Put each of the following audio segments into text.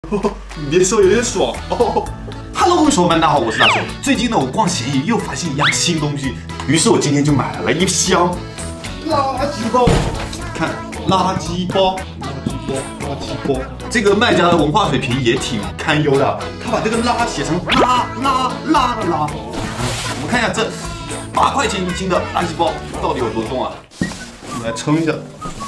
你别说有点爽哦。Hello， 各位小伙伴，大家好，我是大雄。最近呢，我逛闲鱼又发现一样新东西，于是我今天就买了一箱垃圾包。看，垃圾包。这个卖家的文化水平也挺堪忧的，他把这个拉写成拉的拉。我们看一下这8块钱1斤的垃圾包到底有多重啊？我们来称一下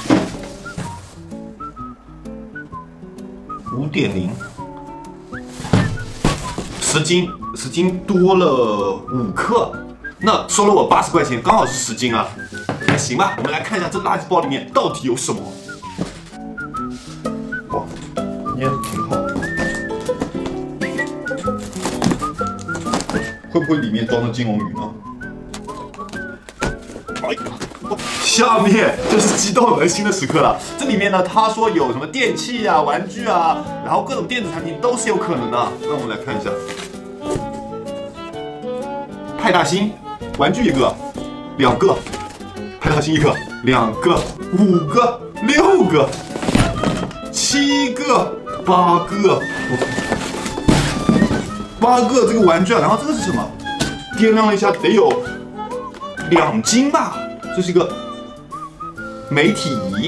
，5.0。10斤多了5克，那收了我80块钱，刚好是10斤啊，还行吧。我们来看一下这垃圾包里面到底有什么。哇，捏得挺好，会不会里面装的金龙鱼呢？下面就是激动人心的时刻了。这里面呢，他说有什么电器啊、玩具啊，然后各种电子产品都是有可能的。那我们来看一下，派大星玩具1个、2个，派大星1个、2个、5个、6个、7个、8个，8个这个玩具啊。然后这个是什么？掂量了一下，得有2斤吧。这是一个媒体仪，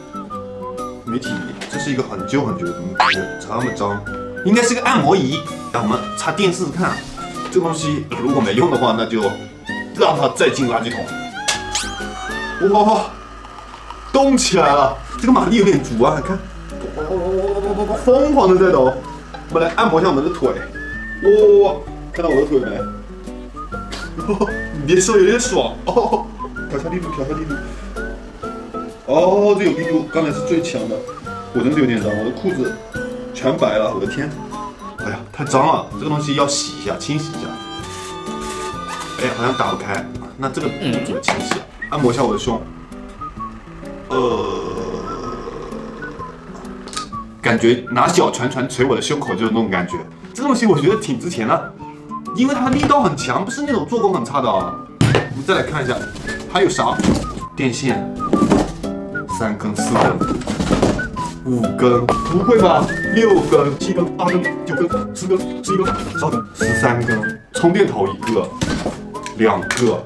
这是一个很旧的东西，这么脏，应该是个按摩仪。让我们插电试试看，这个东西如果没用的话，那就让它再进垃圾桶。哇，动起来了！这个马力有点足啊，看，疯狂的在抖。我们来按摩一下我们的腿，哇，看到我的腿没？你别说有点爽哦。调下力度。哦，这有力度，刚才是最强的。我真的有点脏，我的裤子全白了，我的天！哎呀，太脏了，这个东西要洗一下，清洗一下。哎，好像打不开，那这个怎么清洗啊？按摩一下我的胸。感觉拿脚拳捶我的胸口，就是那种感觉。这个东西我觉得挺值钱的，因为它力道很强，不是那种做工很差的啊。我们再来看一下。还有啥？电线，3根、4根、5根，不会吧？6根、7根、8根、9根、10根、11根、12根、13根，充电头1个、2个。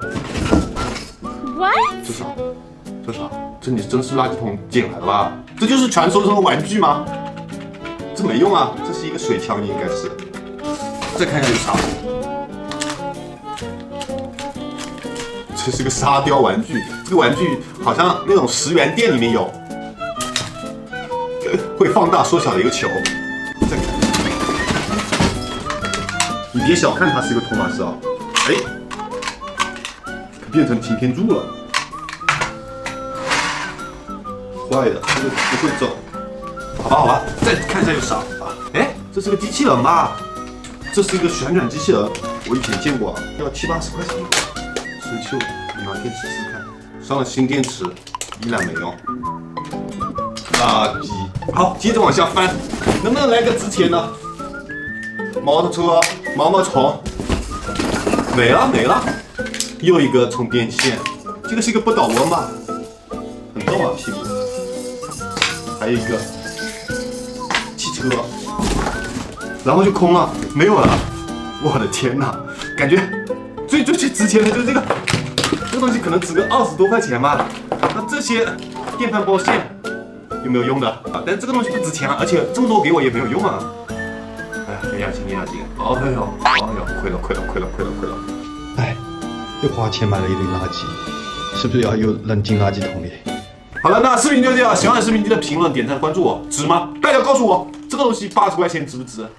这啥？这你真是垃圾桶捡来的吧？这就是传说中的玩具吗？这没用啊，这是一个水枪，应该是。再看一下有啥？这是个沙雕玩具，这个玩具好像那种10元店里面有，会放大缩小的一个球。再看，你别小看它是一个托马斯啊，哎，变成擎天柱了，坏的，这个不会走。好吧，再看一下有啥啊？哎，这是个机器人吧？这是一个旋转机器人，我以前见过，要70-80块钱一个。生锈，哪天试试看。上了新电池，依然没用。垃圾。好，接着往下翻，能不能来个值钱的？摩托车、毛毛虫，没了。又一个充电线，这个是一个不倒翁吧？很重啊，屁股。还有一个汽车，然后就空了，没有了。我的天哪，感觉。最值钱的就是这个东西，可能值个20多块钱吧。那这些电饭煲线有没有用的啊？但这个东西不值钱啊，而且这么多给我也没有用啊。哎呀，没良心！哎呦，亏了！哎，又花钱买了一堆垃圾，是不是要又扔进垃圾桶里？好了，那视频就这样，喜欢的视频记得评论、点赞、关注我，值吗？大家告诉我，这个东西80块钱值不值？